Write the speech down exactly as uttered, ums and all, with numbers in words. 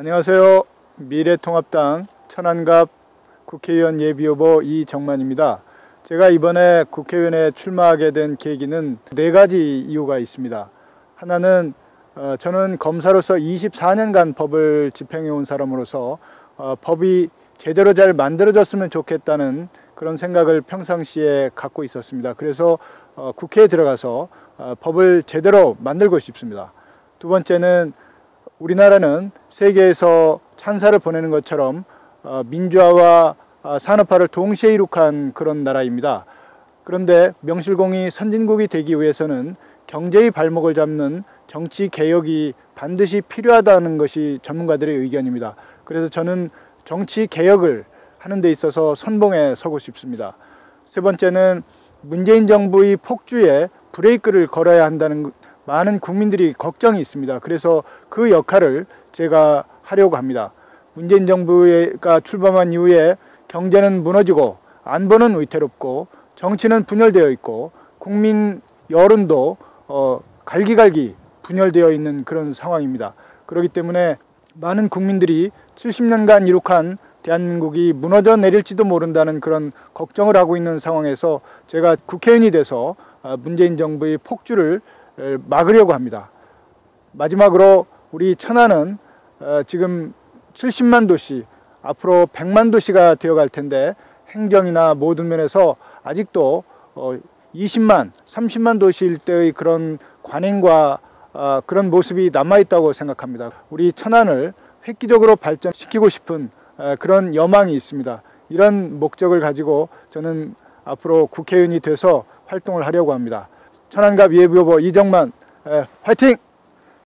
안녕하세요. 미래통합당 천안갑 국회의원 예비후보 이정만입니다. 제가 이번에 국회의원에 출마하게 된 계기는 네 가지 이유가 있습니다. 하나는 어, 저는 검사로서 이십사 년간 법을 집행해 온 사람으로서 어, 법이 제대로 잘 만들어졌으면 좋겠다는 그런 생각을 평상시에 갖고 있었습니다. 그래서 어, 국회에 들어가서 어, 법을 제대로 만들고 싶습니다. 두 번째는 우리나라는 세계에서 찬사를 보내는 것처럼 어, 민주화와 어, 산업화를 동시에 이룩한 그런 나라입니다. 그런데 명실공히 선진국이 되기 위해서는 경제의 발목을 잡는 정치 개혁이 반드시 필요하다는 것이 전문가들의 의견입니다. 그래서 저는 정치 개혁을 하는 데 있어서 선봉에 서고 싶습니다. 세 번째는 문재인 정부의 폭주에 브레이크를 걸어야 한다는 많은 국민들이 걱정이 있습니다. 그래서 그 역할을 제가 하려고 합니다. 문재인 정부가 출범한 이후에 경제는 무너지고 안보는 위태롭고 정치는 분열되어 있고 국민 여론도 어, 갈기갈기 분열되어 있는 그런 상황입니다. 그렇기 때문에 많은 국민들이 칠십 년간 이룩한 대한민국이 무너져 내릴지도 모른다는 그런 걱정을 하고 있는 상황에서 제가 국회의원이 돼서 문재인 정부의 폭주를 막으려고 합니다. 마지막으로 우리 천안은 지금 칠십만 도시, 앞으로 백만 도시가 되어갈 텐데 행정이나 모든 면에서 아직도 이십만, 삼십만 도시일 때의 그런 관행과 그런 모습이 남아있다고 생각합니다. 우리 천안을 획기적으로 발전시키고 싶은 그런 여망이 있습니다. 이런 목적을 가지고 저는 앞으로 국회의원이 돼서 활동을 하려고 합니다. 천안갑 예비후보 이정만 화이팅!